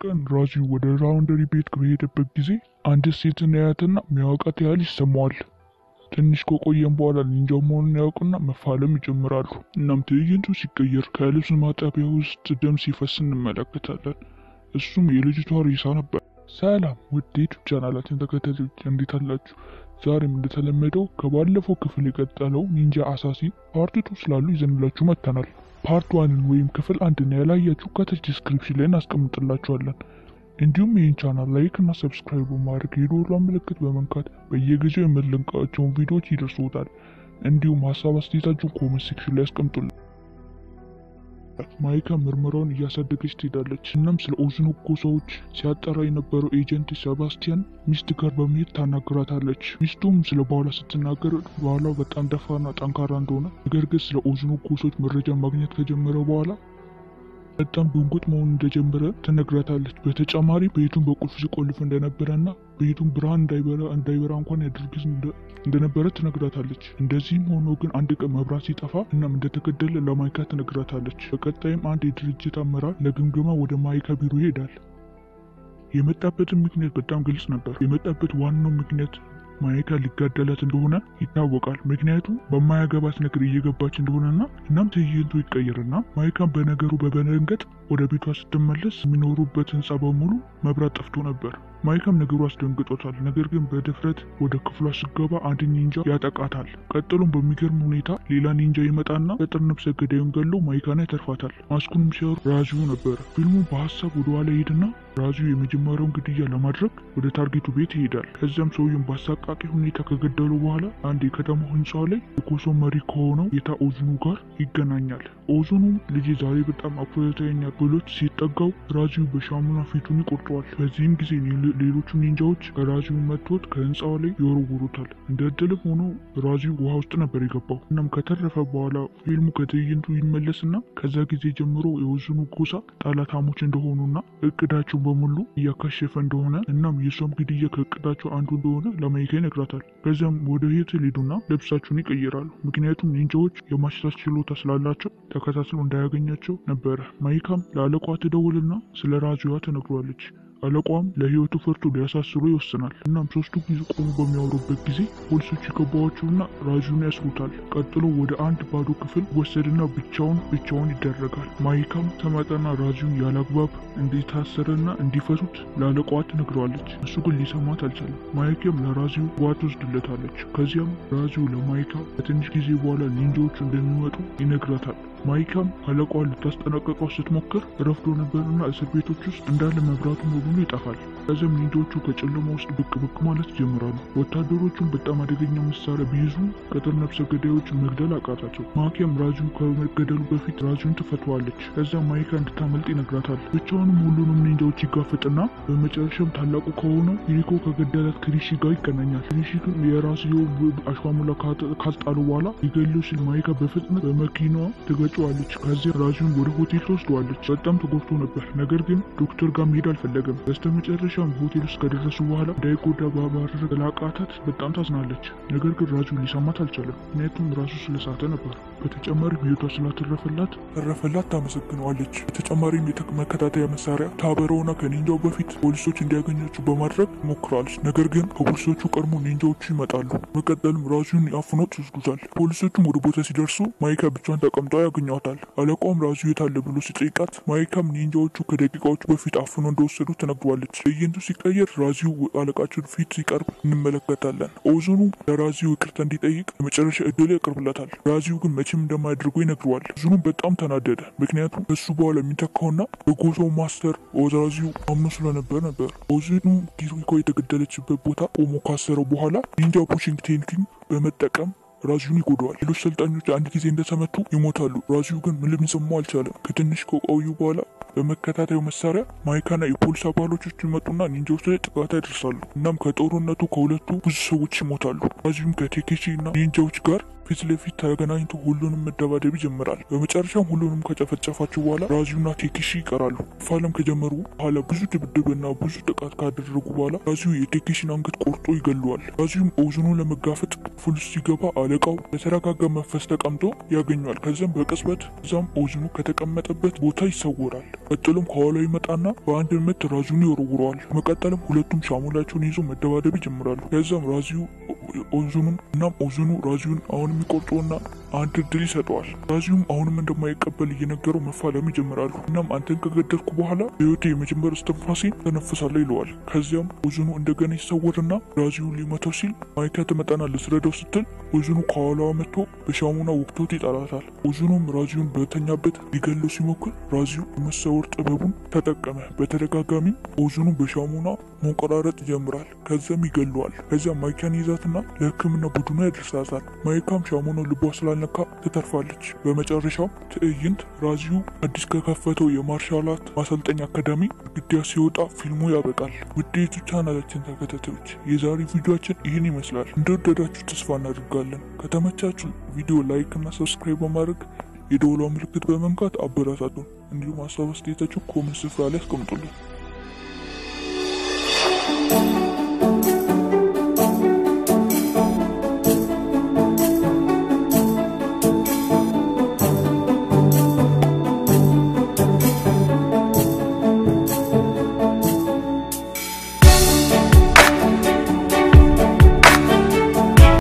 ቀን ራዚ ወደ ላውንደሪ ቤት በሄደበት ጊዜ አንድ ሴትን ያያትና የሚያውቃት ያህል ይሰማዋል። ትንሽ ከቆየም በኋላ ኒንጃው መሆኑን ያውቅና መፋለም ይጀምራሉ። እናም ትዕይንቱ ሲቀየር ከልብስ ማጠቢያ ውስጥ ደም ሲፈስ እንመለከታለን። እሱም የልጅቷ ሬሳ ነበር። ሰላም ውድ የዩቲዩብ ቻናላችን ተከታታዮች እንዴት አላችሁ? ዛሬም እንደተለመደው ከባለፈው ክፍል የቀጠለው ኒንጃ አሳሲን ፓርት 2 ስላሉ ይዘንላችሁ መጥተናል። ፓርት 1 ወይም ክፍል 1 ያላያችሁ ከታች ዲስክሪፕሽን ላይ እናስቀምጥላችኋለን። እንዲሁም ይህን ቻናል ላይክ እና ሰብስክራይብ በማድረግ የደወሉን ምልክት በመንካት በየጊዜው የምንለቃቸውን ቪዲዮዎች ይደርሶታል። እንዲሁም ሀሳብ አስተያየታችሁን ኮሜንት ሴክሽን ላይ አስቀምጡልን። ማይካ ምርመራውን እያሳደገች ትሄዳለች። እናም ስለ ኦዙኖኮ ሰዎች ሲያጠራ የነበረው ኤጀንት ሴባስቲያን ሚስት ጋር በመሄድ ታናግራታለች። ሚስቱም ስለ ባሏ ስትናገር ባሏ በጣም ደፋርና ጠንካራ እንደሆነ፣ ነገር ግን ስለ ኦዙኖኮ ሰዎች መረጃ ማግኘት ከጀመረ በኋላ በጣም ድንጉጥ መሆኑን እንደጀመረ ትነግራታለች። በተጨማሪ ቤቱን በቁልፍ ሲቆልፍ እንደነበረና ቤቱን ብርሃን እንዳይበራ እንኳን ያደርግ እንደነበረ ትነግራታለች። እንደዚህም ሆኖ ግን አንድ ቀን መብራት ሲጠፋ እናም እንደተገደለ ለማይካ ትነግራታለች። በቀጣይም አንድ የድርጅት አመራር ለግምገማ ወደ ማይካ ቢሮ ይሄዳል። የመጣበትን ምክንያት በጣም ግልጽ ነበር። የመጣበት ዋናው ምክንያት ማይካ ሊጋደላት እንደሆነ ይታወቃል። ምክንያቱም በማያገባት ነገር እየገባች እንደሆነና እናም ትዕይንቱ ይቀየርና ማይካም በነገሩ በመደንገጥ ወደ ቤቷ ስትመለስ የሚኖሩበት ህንጻ በሙሉ መብራት ጠፍቶ ነበር። ማይካም ነገሩ አስደንግጦታል። ነገር ግን በድፍረት ወደ ክፍሏ ስገባ አንድ ኒንጃ ያጠቃታል። ቀጥሎም በሚገርም ሁኔታ ሌላ ኒንጃ ይመጣና ቅጥር ነፍሰ ገዳዩን ገሎ ማይካን ያተርፋታል። ማስኩንም ሲያወሩ ራዚው ነበር። ፊልሙ በሀሳብ ወደ ኋላ ይሄድና ራዚው የመጀመሪያውን ግድያ ለማድረግ ወደ ታርጌቱ ቤት ይሄዳል። ከዚያም ሰውየውን በአሰቃቂ ሁኔታ ከገደሉ በኋላ አንድ የከተማው ህንጻ ላይ የኮሶ መሪ ከሆነው ጌታ ኦዙኑ ጋር ይገናኛል። ኦዙኑ ልጅ ዛሬ በጣም አኩርተኸኛል ብሎት ሲጠጋው ራዚው በሻሙና ፊቱን ይቆርጠዋል። በዚህም ጊዜ ሌሎቹ ኒንጃዎች ራዚው መጥቶት ከህንጻው ላይ ይወረውሩታል። እንደ እድልም ሆኖ ራዚው ውሃ ውስጥ ነበር የገባው። እናም ከተረፈ በኋላ ፊልሙ ከትዕይንቱ ይመለስና ከዛ ጊዜ ጀምሮ የኦዙኑ ጎሳ ጠላታሞች እንደሆኑና እቅዳቸው በሙሉ እያከሸፈ እንደሆነ እናም የሷም ግድያ ከእቅዳቸው አንዱ እንደሆነ ለማይካ ይነግራታል። ከዚያም ወደ ቤት ሊሄዱና ልብሳቸውን ይቀይራሉ። ምክንያቱም ኒንጃዎች የማሽታት ችሎታ ስላላቸው ተከታትሎ እንዳያገኛቸው ነበረ። ማይካም ለአለቋ ትደውልና ስለ ራዚዋ ትነግሯለች። አለቋም ለህይወቱ ፈርቶ ሊያሳስሩ ይወስናል። እናም ሶስቱ ጊዜ ቆሙ በሚያወሩበት ጊዜ ፖሊሶች ይገባዋቸውና ራዚውን ያስሩታል። ቀጥሎ ወደ አንድ ባዶ ክፍል ወሰድና ብቻውን ይደረጋል። ማይካም ተመጣና ራዚውን ያላግባብ እንዲታሰረና እንዲፈቱት ለአለቋዋ ትነግረዋለች። እሱ ግን ሊሰማት አልቻለም። ማይካም ለራዚው ዋ ትወስድለታለች። ከዚያም ራዚው ለማይካ ከትንሽ ጊዜ በኋላ ኒንጃዎቹ እንደሚመጡ ይነግራታል። ማይካም አለቋዋ ልታስጠነቀቀው ስትሞክር ረፍዶ ነበርና እስር ቤቶች ውስጥ እንዳለ መብራቱ በሙሉ ይጠፋል። ከዚያም ኒንጃዎቹ ከጨለማ ውስጥ ብቅ ማለት ይጀምራሉ። ወታደሮቹን በጣም አደገኛ መሳሪያ ቢይዙ ቅጥር ነፍሰ ገዳዮችን መግደል አቃታቸው። ማይካም ራዚው ከመገደሉ በፊት ራዚውን ትፈተዋለች። ከዚያም ማይካ እንድታመልጥ ይነግራታል። ብቻውንም ሁሉንም ኒንጃዎች ይጋፈጥና በመጨረሻም ታላቁ ከሆነው ሂሪኮ ከገደላት ክሪሺ ጋር ይገናኛል። ክሪሺ ግን የራዚው አሽዋሙላ ካልጣሉ በኋላ ሊገለው ሲል ማይካ በፍጥነት በመኪናዋ ትገጨዋለች። ከዚያ ራዚውን ወደ ሆቴል ትወስደዋለች። በጣም ተጎድቶ ነበር፣ ነገር ግን ዶክተር ጋር መሄድ አልፈለገም። በስተመጨረሻም ሆቴል ውስጥ ከደረሱ በኋላ እንዳይጎዳ በማድረግ ስላቃታት በጣም ታዝናለች። ነገር ግን ራዚው ሊሰማት አልቻለም፣ ምክንያቱም ራሱ ስለሳተ ነበር። በተጨማሪም ህይወቷ ስላተረፈላት ታመሰግነዋለች። በተጨማሪም መከታተያ መሳሪያ ታበረውና ከኒንጃው በፊት ፖሊሶች እንዲያገኛቸው በማድረግ ሞክራለች። ነገር ግን ከፖሊሶቹ ቀድሞ ኒንጃዎቹ ይመጣሉ። በመቀጠልም ራዚውን አፍኖት ይወስዱታል። ፖሊሶቹም ወደ ቦታ ሲደርሱ ማይካ ብቻዋን ተቀምጣ ያገኟታል። አለቃውም ራዚው የት አለ ብሎ ሲጠይቃት ማይካም ኒንጃዎቹ ከደቂቃዎች በፊት አፍኖ እንደወሰዱ ትነግሯለች። ትዕይንቱ ሲቀየር ራዚው አለቃችን ፊት ሲቀርብ እንመለከታለን። ኦዙኑ ለራዚው ይቅርታ እንዲጠይቅ የመጨረሻ እድል ያቀርብለታል። ራዚው ግን መቼም እንደማያደርገው ይነግረዋል። ኦዙኑ በጣም ተናደደ፣ ምክንያቱም እሱ በኋላ የሚተካውና በጎሳው ማስተር ራዚው አምኖ ስለነበር ነበር። ኦዙኑ ሂሪኮ የተገደለችበት ቦታ ቆሞ ካሰረው በኋላ ኒንጃ ፑሽንግ ቴክኒክ በመጠቀም ራዚውን ይጎዳዋል። ሌሎች ሰልጣኞች አንድ ጊዜ እንደተመቱ ይሞታሉ። ራዚው ግን ምንም ሊሰማው አልቻለም። ከትንሽ ከቆዩ በኋላ በመከታተዩ መሳሪያ ማይካና የፖሊስ አባሎች ይመጡና ኒንጃዎች ላይ ጥቃት ያደርሳሉ። እናም ከጦርነቱ ከሁለቱ ብዙ ሰዎች ይሞታሉ። ራዚውም ከቴኬሺ እና ኒንጃዎች ጋር ፊት ለፊት ተገናኝቶ ሁሉንም መደባደብ ይጀምራል። በመጨረሻም ሁሉንም ከጨፈጨፋቸው በኋላ ራዚዩና ቴኪሺ ይቀራሉ። መፋለም ከጀመሩ በኋላ ብዙ ድብድብና ብዙ ጥቃት ካደረጉ በኋላ ራዚዩ የቴኪሺን አንገት ቆርጦ ይገለዋል። ራዚዩም ኦዙኑን ለመጋፈጥ ክፍል ውስጥ ሲገባ አለቃው በተረጋጋ መንፈስ ተቀምጦ ያገኘዋል። ከዚያም በቅጽበት እዛም ኦዙኑ ከተቀመጠበት ቦታ ይሰወራል። ቀጥሎም ከኋላው ይመጣና በአንድ ምት ራዚዩን ይወረውረዋል። በመቀጠልም ሁለቱም ሻሞላቸውን ይዞ መደባደብ ይጀምራሉ። ከዛም ራዚዩ ኦዙኑን እናም ኦዙኑ ራዚዩን አሁንም ይቆርጦና አንድ እድል ይሰጠዋል። ራዚዩም አሁንም እንደማይቀበል እየነገረው መፋለም ይጀምራሉ። እናም አንተን ከገደልኩ በኋላ በህይወቴ የመጀመሪያ እስትንፋሴን ተነፍሳለሁ ይለዋል። ከዚያም ኦዙኑ እንደገና ይሰወርና ራዚዩን ሊመታው ሲል ማይካ ትመጣና ልትረዳው ስትል ኦዙኑ ከኋላዋ መጥቶ በሻሙና ወቅቶት ይጣላታል። ኦዙኑም ራዚዩን በተኛበት ሊገለው ሲሞክር ራዚዩ የመሰወር ጥበቡን ተጠቀመ። በተደጋጋሚም ኦዙኑ በሻሙና መቆራረጥ ይጀምራል። ከዚያም ይገለዋል። ከዚያም ማይካን ይዛትና ለህክምና ቡድኑ ያደርሳታል። ማይካም ሻሙናው ልቧ ስላልነካ ትተርፋለች። በመጨረሻው ትዕይንት ራዚዩ አዲስ ከከፈተው የማርሻል አርት ማሰልጠኛ አካዳሚ ግድያ ሲወጣ ፊልሙ ያበቃል። ውድ የዩቲዩብ ቻናላችን ተከታታዮች የዛሬ ቪዲዮአችን ይህን ይመስላል። እንደወደዳችሁ ተስፋ እናደርጋለን። ከተመቻችሁ ቪዲዮ ላይክ እና ሰብስክራይብ በማድረግ የደወሏ ምልክት በመንካት አበረታቱን። እንዲሁም ሀሳብ አስተያየታችሁ ኮሜንት ስፍራ ላይ አስቀምጡልን።